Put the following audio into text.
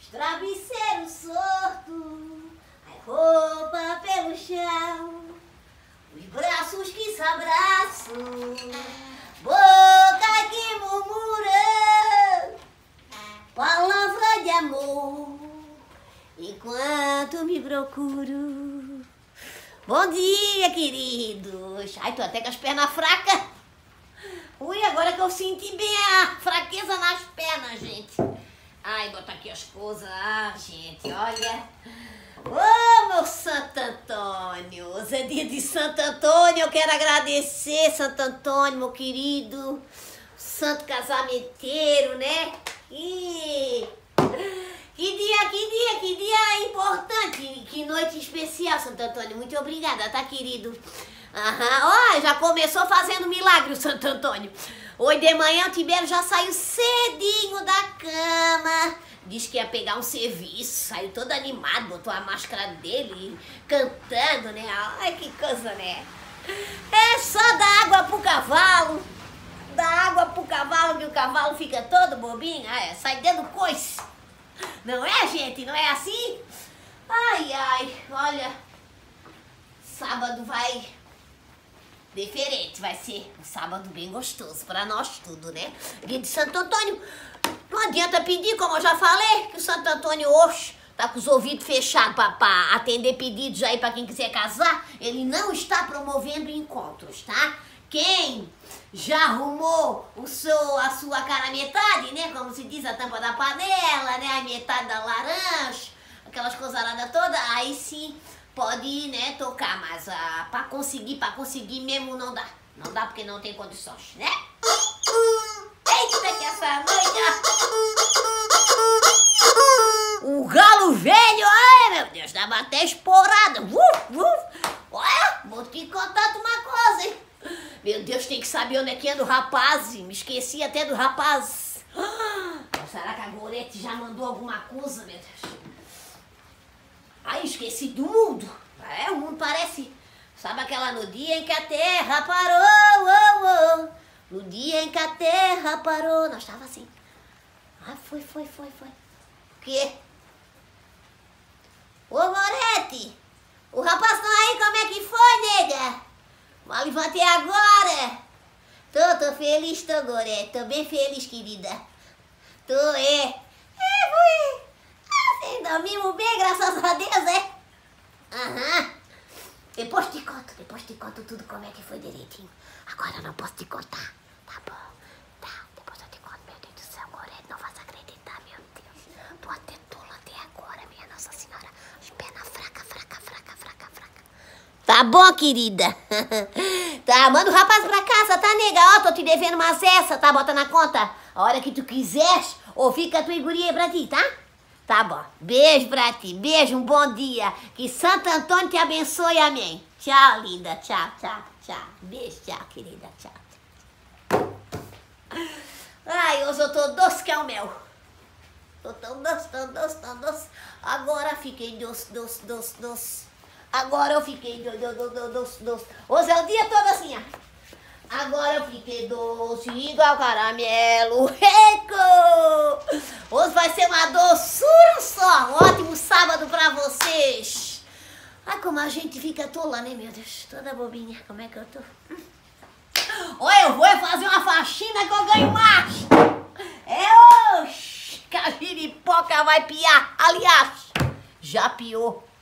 Travesseiro solto, a roupa pelo chão, os braços que se abraçam, boca que murmura, palavra de amor, enquanto me procuro. Bom dia, queridos. Ai, tô até com as pernas fracas. Ui, agora que eu senti bem a fraqueza nas pernas, gente. Ai, botar aqui as coisas. Ah, gente, olha. Ô, meu Santo Antônio. Hoje é dia de Santo Antônio. Eu quero agradecer, Santo Antônio, meu querido. Santo casamenteiro, né? E... Que dia importante. Que noite especial, Santo Antônio. Muito obrigada, tá, querido? Aham. Ó, já começou fazendo milagre o Santo Antônio. Hoje de manhã o Tibério já saiu cedinho da cama. Diz que ia pegar um serviço. Saiu todo animado, botou a máscara dele, cantando, né? Ai, que coisa, né? É só dar água pro cavalo. Dar água pro cavalo que o cavalo fica todo bobinho. Ah, sai dentro do coice. Não é, gente? Não é assim? Ai, ai, olha. Sábado vai... diferente, vai ser um sábado bem gostoso pra nós tudo, né? Dia de Santo Antônio, não adianta pedir, como eu já falei, que o Santo Antônio hoje tá com os ouvidos fechados pra atender pedidos aí pra quem quiser casar. Ele não está promovendo encontros, tá? Quem já arrumou a sua cara metade, né? Como se diz, a tampa da panela, né? A metade da laranja, aquelas coisaradas todas, aí sim... pode, né, tocar, mas pra conseguir mesmo não dá. Não dá porque não tem condições, né? Eita, que essa noite... O galo velho, ai, meu Deus, dava até esporada. Olha, vou te contar uma coisa, hein? Meu Deus, tem que saber onde é que anda o rapaz. Me esqueci até do rapaz. Será que a Gorete já mandou alguma coisa, meu Deus? Ai, esqueci do mundo. É, o mundo parece... Sabe aquela no dia em que a terra parou, oh, oh. No dia em que a terra parou. Nós tava assim. Ah, foi. O quê? Ô, Gorete, o rapaz não aí, como é que foi, nega? Mas levantei agora. Tô feliz, tô, Gorete. Tô bem feliz, querida. Tô, fui... Assim, dormimos bem, graças a Deus, é? Aham. Depois te conto tudo como é que foi direitinho. Agora eu não posso te contar, tá bom? Tá, depois eu te conto, meu Deus do céu, Gorete, não vais acreditar, meu Deus. Tô até tola até agora, minha Nossa Senhora. As pernas fraca. Tá bom, querida? Tá, manda o rapaz pra casa, tá, nega? Ó, tô te devendo umas essas, tá? Bota na conta. A hora que tu quiseres, ou fica a tua iguria pra ti, tá? Tá bom. Beijo pra ti. Beijo, um bom dia. Que Santo Antônio te abençoe, amém. Tchau, linda. Tchau. Beijo, tchau, querida. Tchau. Ai, hoje eu tô doce que é o mel. Tô tão doce. Agora fiquei doce. Agora eu fiquei doce. Hoje é o dia todo assim, ó. Agora eu fiquei doce, igual caramelo. Eco! Hoje vai ser uma doçura só. Um ótimo sábado pra vocês. Ai, como a gente fica tola, né, meu Deus? Toda bobinha. Como é que eu tô? Olha, eu vou fazer uma faxina que eu ganho mais. Oxi, que a giripoca vai piar. Aliás, já piou.